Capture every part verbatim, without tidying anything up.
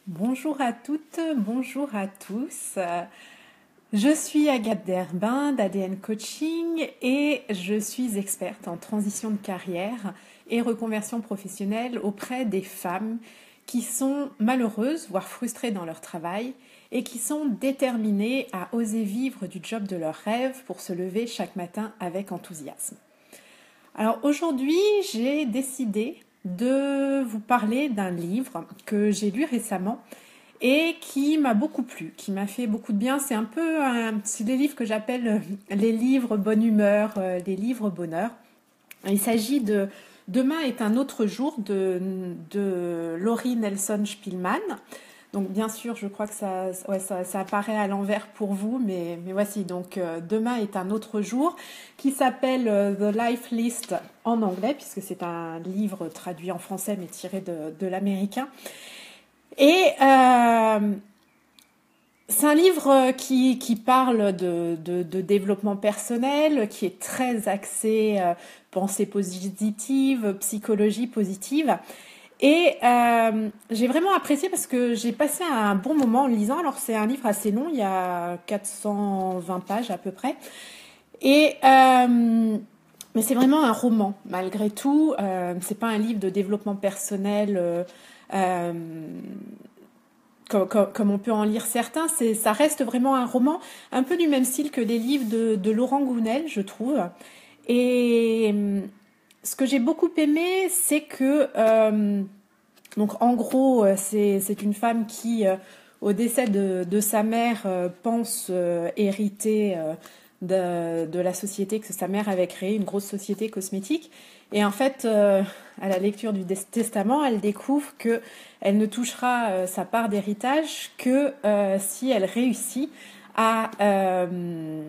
Bonjour à toutes, bonjour à tous. Je suis Agathe Derbin d'A D N Coaching et je suis experte en transition de carrière et reconversion professionnelle auprès des femmes qui sont malheureuses, voire frustrées dans leur travail et qui sont déterminées à oser vivre du job de leurs rêves pour se lever chaque matin avec enthousiasme. Alors aujourd'hui, j'ai décidé de vous parler d'un livre que j'ai lu récemment et qui m'a beaucoup plu, qui m'a fait beaucoup de bien. C'est un peu un, c'est des livres que j'appelle les livres bonne humeur, euh, les livres bonheur. Il s'agit de Demain est un autre jour de, de Laurie Nelson Spillman. Donc bien sûr, je crois que ça, ouais, ça, ça apparaît à l'envers pour vous, mais, mais voici. Donc euh, Demain est un autre jour, qui s'appelle euh, The Life List en anglais, puisque c'est un livre traduit en français, mais tiré de, de l'américain. Et euh, c'est un livre qui, qui parle de, de, de développement personnel, qui est très axé euh, pensée positive, psychologie positive. Et euh, j'ai vraiment apprécié parce que j'ai passé un bon moment en le lisant. Alors c'est un livre assez long, il y a quatre cent vingt pages à peu près. Et euh, mais c'est vraiment un roman malgré tout. Euh, c'est pas un livre de développement personnel euh, euh, comme, comme, comme on peut en lire certains. C'est, ça reste vraiment un roman un peu du même style que les livres de, de Laurent Gounel, je trouve. Et ce que j'ai beaucoup aimé, c'est que, euh, donc en gros, c'est, c'est une femme qui, euh, au décès de, de sa mère, euh, pense euh, hériter euh, de, de la société que sa mère avait créée, une grosse société cosmétique. Et en fait, euh, à la lecture du testament, elle découvre que elle ne touchera euh, sa part d'héritage que euh, si elle réussit à... Euh,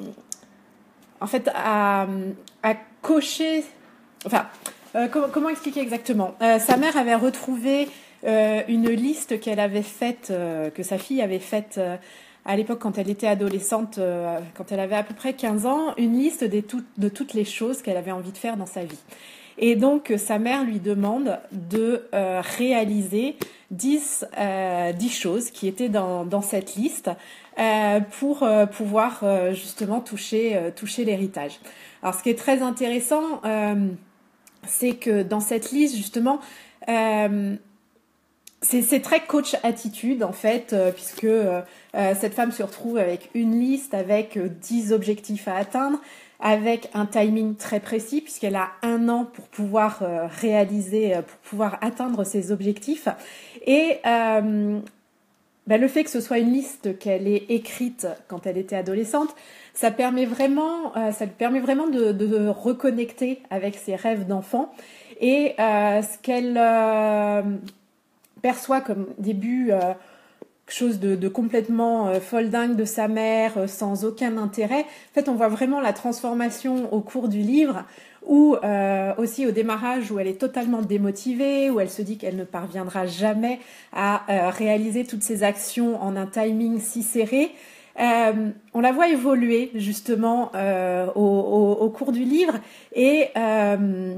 en fait, à, à cocher... Enfin, euh, comment, comment expliquer exactement euh, Sa mère avait retrouvé euh, une liste qu'elle avait faite, euh, que sa fille avait faite euh, à l'époque quand elle était adolescente, euh, quand elle avait à peu près quinze ans, une liste des tout, de toutes les choses qu'elle avait envie de faire dans sa vie. Et donc, sa mère lui demande de euh, réaliser dix, euh, dix choses qui étaient dans, dans cette liste euh, pour euh, pouvoir euh, justement toucher, euh, toucher l'héritage. Alors, ce qui est très intéressant, euh, c'est que dans cette liste, justement, euh, c'est, c'est très coach attitude, en fait, euh, puisque euh, cette femme se retrouve avec une liste avec euh, dix objectifs à atteindre, avec un timing très précis, puisqu'elle a un an pour pouvoir euh, réaliser, euh, pour pouvoir atteindre ses objectifs. Et euh, ben, le fait que ce soit une liste qu'elle ait écrite quand elle était adolescente, ça permet vraiment, euh, ça lui permet vraiment de, de reconnecter avec ses rêves d'enfant et euh, ce qu'elle euh, perçoit comme début euh, quelque chose de, de complètement euh, folle dingue de sa mère, euh, sans aucun intérêt. En fait, on voit vraiment la transformation au cours du livre, ou euh, aussi au démarrage où elle est totalement démotivée, où elle se dit qu'elle ne parviendra jamais à euh, réaliser toutes ses actions en un timing si serré. Euh, on la voit évoluer justement euh, au, au, au cours du livre et euh,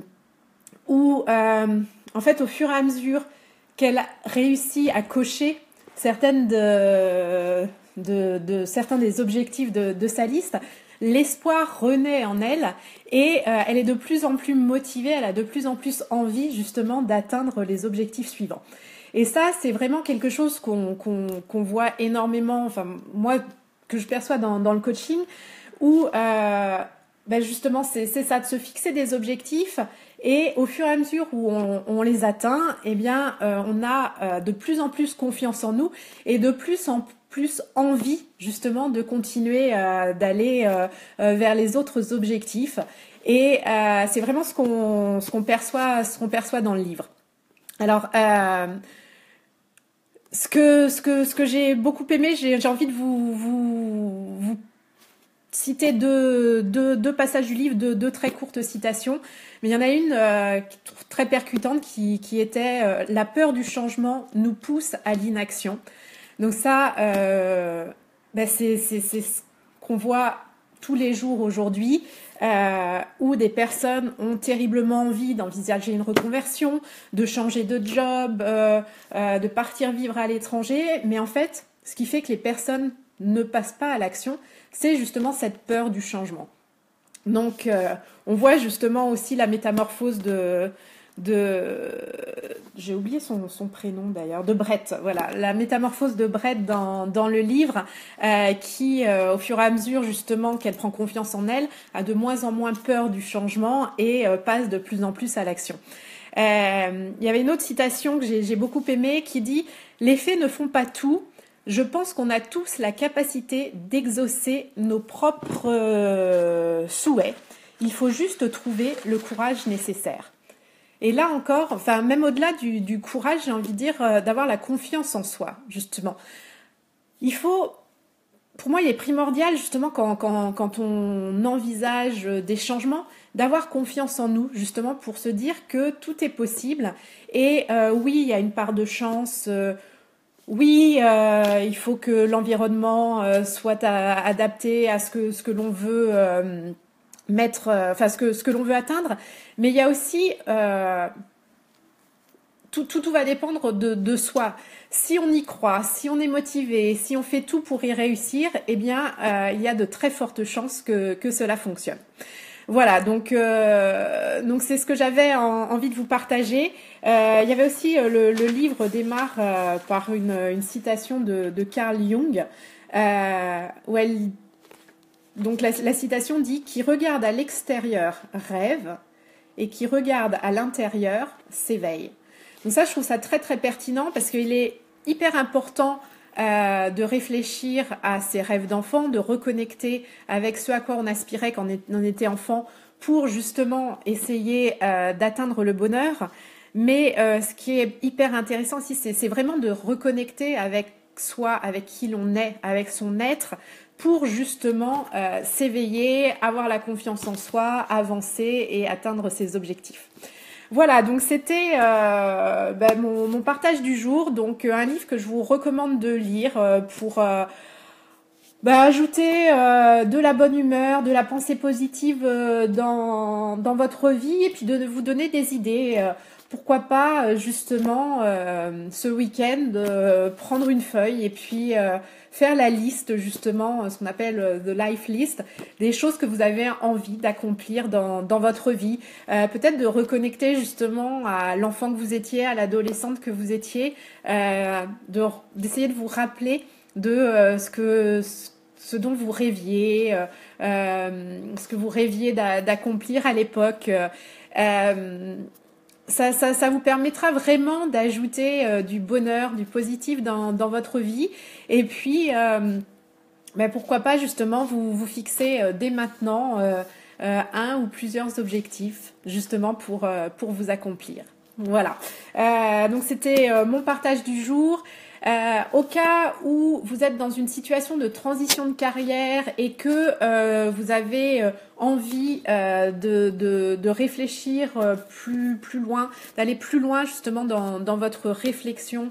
où euh, en fait au fur et à mesure qu'elle réussit à cocher certaines de, de, de certains des objectifs de, de sa liste, l'espoir renaît en elle et euh, elle est de plus en plus motivée, elle a de plus en plus envie justement d'atteindre les objectifs suivants. Et ça, c'est vraiment quelque chose qu'on, qu'on, qu'on voit énormément, enfin moi, que je perçois dans, dans le coaching, où euh, ben justement c'est, c'est ça, de se fixer des objectifs et au fur et à mesure où on, on les atteint, eh bien euh, on a euh, de plus en plus confiance en nous et de plus en plus envie justement de continuer euh, d'aller euh, euh, vers les autres objectifs. Et euh, c'est vraiment ce qu'on, ce qu'on perçoit, ce qu'on perçoit dans le livre. Alors euh, ce que, ce que, ce que j'ai beaucoup aimé, j'ai, j'ai envie de vous, vous, vous citer deux, deux, deux passages du livre, deux, deux très courtes citations. Mais il y en a une euh, très percutante qui, qui était euh, « La peur du changement nous pousse à l'inaction ». Donc ça, euh, ben c'est, c'est, c'est ce qu'on voit tous les jours aujourd'hui. euh, où des personnes ont terriblement envie d'envisager une reconversion, de changer de job, euh, euh, de partir vivre à l'étranger. Mais en fait, ce qui fait que les personnes ne passent pas à l'action, c'est justement cette peur du changement. Donc, euh, on voit justement aussi la métamorphose de... de j'ai oublié son, son prénom d'ailleurs, de Brett, voilà, la métamorphose de Brett dans, dans le livre, euh, qui, euh, au fur et à mesure justement qu'elle prend confiance en elle, a de moins en moins peur du changement et euh, passe de plus en plus à l'action. Euh, il y avait une autre citation que j'ai, j'ai beaucoup aimée qui dit « Les faits ne font pas tout. Je pense qu'on a tous la capacité d'exaucer nos propres euh, souhaits. Il faut juste trouver le courage nécessaire. » Et là encore, enfin même au-delà du, du courage, j'ai envie de dire euh, d'avoir la confiance en soi, justement. Il faut, pour moi, il est primordial justement quand, quand, quand on envisage des changements, d'avoir confiance en nous, justement pour se dire que tout est possible. Et euh, oui, il y a une part de chance. Euh, oui, euh, il faut que l'environnement euh, soit à, adapté à ce que, ce que l'on veut. Euh, mettre, euh, enfin ce que ce que l'on veut atteindre, mais il y a aussi euh, tout, tout tout va dépendre de, de soi. Si on y croit, si on est motivé, si on fait tout pour y réussir, eh bien euh, il y a de très fortes chances que que cela fonctionne. Voilà, donc euh, donc c'est ce que j'avais en, envie de vous partager. Euh, il y avait aussi euh, le, le livre démarre euh, par une, une citation de, de Carl Jung, euh, où elle Donc la, la citation dit « Qui regarde à l'extérieur rêve et qui regarde à l'intérieur s'éveille ». Donc ça, je trouve ça très très pertinent parce qu'il est hyper important euh, de réfléchir à ses rêves d'enfant, de reconnecter avec ce à quoi on aspirait quand on était enfant pour justement essayer euh, d'atteindre le bonheur. Mais euh, ce qui est hyper intéressant aussi, c'est, c'est vraiment de reconnecter avec soi, avec qui l'on est, avec son être, pour justement euh, s'éveiller, avoir la confiance en soi, avancer et atteindre ses objectifs. Voilà, donc c'était euh, ben, mon, mon partage du jour, donc euh, un livre que je vous recommande de lire euh, pour euh, ben, ajouter euh, de la bonne humeur, de la pensée positive euh, dans, dans votre vie et puis de, de vous donner des idées. Euh, pourquoi pas justement euh, ce week-end euh, prendre une feuille et puis euh, faire la liste justement, ce qu'on appelle euh, the life list, des choses que vous avez envie d'accomplir dans, dans votre vie. Euh, peut-être de reconnecter justement à l'enfant que vous étiez, à l'adolescente que vous étiez, euh, de, d'essayer de vous rappeler de euh, ce que ce dont vous rêviez, euh, euh, ce que vous rêviez d'a, d'accomplir à l'époque. Euh, Ça, ça, ça vous permettra vraiment d'ajouter euh, du bonheur, du positif dans, dans votre vie. Et puis, euh, ben pourquoi pas justement vous, vous fixer euh, dès maintenant euh, euh, un ou plusieurs objectifs justement pour, euh, pour vous accomplir. Voilà. Euh, donc c'était euh, mon partage du jour. Euh, au cas où vous êtes dans une situation de transition de carrière et que euh, vous avez euh, envie euh, de, de, de réfléchir euh, plus, plus loin, d'aller plus loin justement dans, dans votre réflexion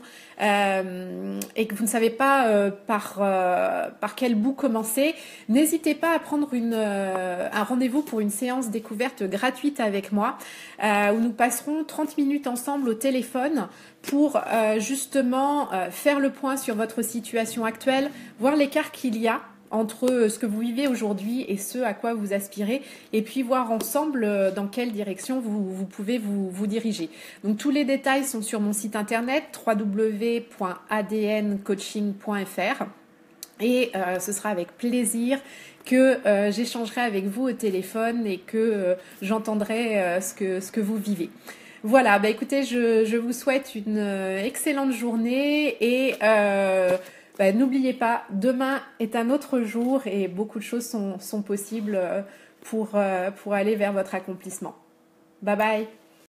euh, et que vous ne savez pas euh, par, euh, par quel bout commencer, n'hésitez pas à prendre une, euh, un rendez-vous pour une séance découverte gratuite avec moi euh, où nous passerons trente minutes ensemble au téléphone pour euh, justement euh, faire le point sur votre situation actuelle, voir l'écart qu'il y a entre ce que vous vivez aujourd'hui et ce à quoi vous aspirez, et puis voir ensemble euh, dans quelle direction vous, vous pouvez vous, vous diriger. Donc tous les détails sont sur mon site internet w w w point a d n coaching point f r et euh, ce sera avec plaisir que euh, j'échangerai avec vous au téléphone et que euh, j'entendrai euh, ce que, ce que vous vivez. Voilà, bah écoutez, je, je vous souhaite une excellente journée et euh, bah, n'oubliez pas, demain est un autre jour et beaucoup de choses sont, sont possibles pour, pour aller vers votre accomplissement. Bye bye.